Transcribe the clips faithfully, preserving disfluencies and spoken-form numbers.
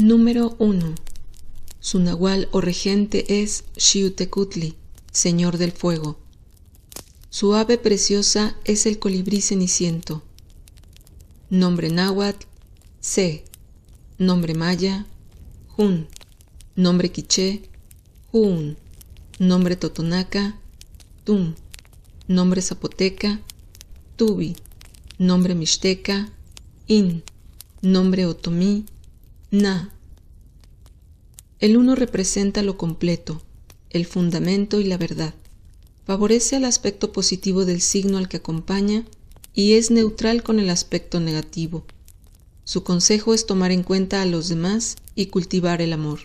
Número uno. Su nahual o regente es Xiuhtecutli, señor del fuego. Su ave preciosa es el colibrí ceniciento. Nombre náhuatl, Se. Nombre maya, Jun. Nombre quiché, Jun. Nombre totonaca, Tum. Nombre zapoteca, Tubi. Nombre mixteca, In. Nombre otomí, Na. El uno representa lo completo, el fundamento y la verdad. Favorece al aspecto positivo del signo al que acompaña y es neutral con el aspecto negativo. Su consejo es tomar en cuenta a los demás y cultivar el amor.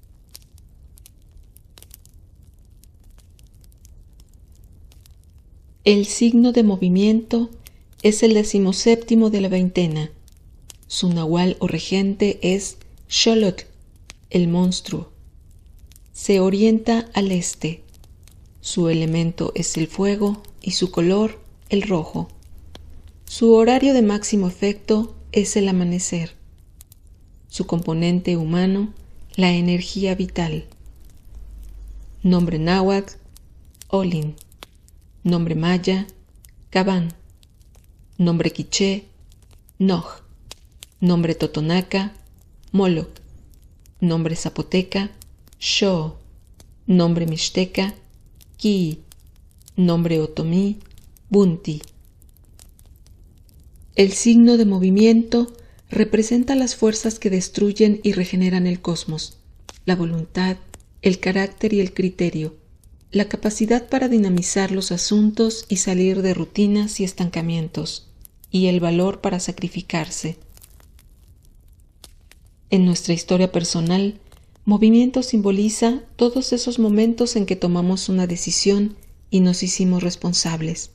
El signo de movimiento es el decimoséptimo de la veintena. Su nahual o regente es Xolotl, el monstruo. Se orienta al este. Su elemento es el fuego y su color el rojo. Su horario de máximo efecto es el amanecer. Su componente humano, la energía vital. Nombre náhuatl, Olin. Nombre maya, Cabán. Nombre quiché, Noj. Nombre totonaca, Moloc. Nombre zapoteca, Xo. Nombre mixteca, Ki. Nombre otomí, Bunti. El signo de movimiento representa las fuerzas que destruyen y regeneran el cosmos, la voluntad, el carácter y el criterio, la capacidad para dinamizar los asuntos y salir de rutinas y estancamientos, y el valor para sacrificarse. En nuestra historia personal, movimiento simboliza todos esos momentos en que tomamos una decisión y nos hicimos responsables.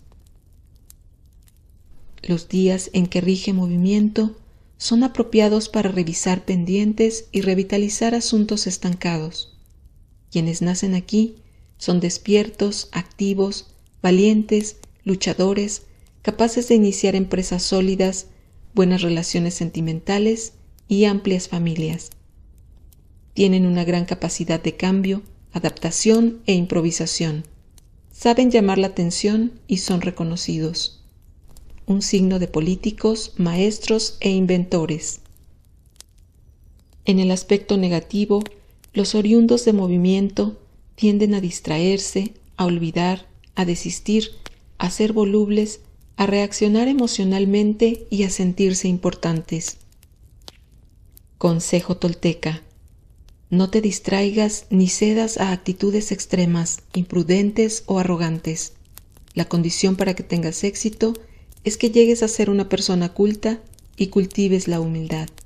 Los días en que rige movimiento son apropiados para revisar pendientes y revitalizar asuntos estancados. Quienes nacen aquí son despiertos, activos, valientes, luchadores, capaces de iniciar empresas sólidas, buenas relaciones sentimentales y amplias familias. Tienen una gran capacidad de cambio, adaptación e improvisación. Saben llamar la atención y son reconocidos. Un signo de políticos, maestros e inventores. En el aspecto negativo, los oriundos de movimiento tienden a distraerse, a olvidar, a desistir, a ser volubles, a reaccionar emocionalmente y a sentirse importantes. Consejo tolteca: no te distraigas ni cedas a actitudes extremas, imprudentes o arrogantes. La condición para que tengas éxito es que llegues a ser una persona culta y cultives la humildad.